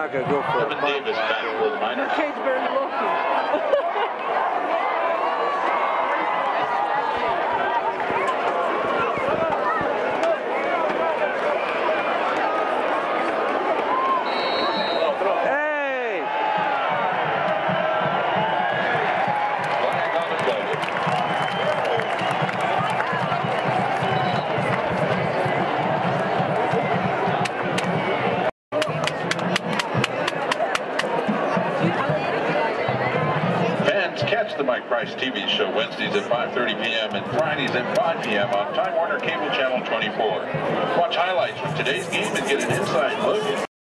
not going to go for Kevin Davis back for the minors. Kate's very lucky. Catch the Mike Price TV show Wednesdays at 5:30 p.m. and Fridays at 5 p.m. on Time Warner Cable Channel 24. Watch highlights from today's game and get an inside look